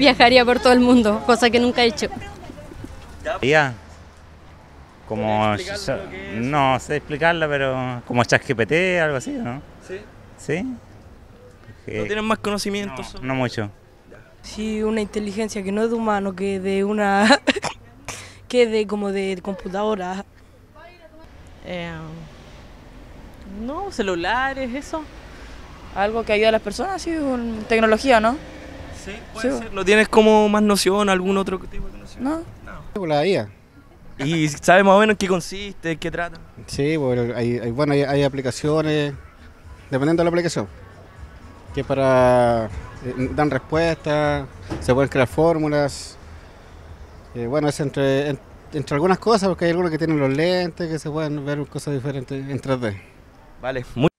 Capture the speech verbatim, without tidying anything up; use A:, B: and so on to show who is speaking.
A: viajaría por todo el mundo, cosa que nunca he hecho.
B: Ya, como, no sé explicarla, pero como ChatGPT, algo así, ¿no?
C: ¿Sí?
B: ¿Sí?
C: ¿No tienen más conocimientos?
B: No, no mucho.
D: Sí, una inteligencia que no es de humano, que de una... que de como de computadora.
E: Eh, no, celulares, eso. Algo que ayude a las personas, sí, con tecnología, ¿no?
C: Sí, puede ser. ¿No tienes como más noción, algún otro tipo de noción?
E: No.
C: No.
F: La I A.
C: ¿Y sabes más o menos en qué consiste, en qué trata?
F: Sí, bueno, hay, hay, bueno, hay, hay aplicaciones, dependiendo de la aplicación, que para eh, dan respuestas, se pueden crear fórmulas. Eh, bueno, es entre, en, entre algunas cosas, porque hay algunos que tienen los lentes, que se pueden ver cosas diferentes en tres D.
C: Vale, muy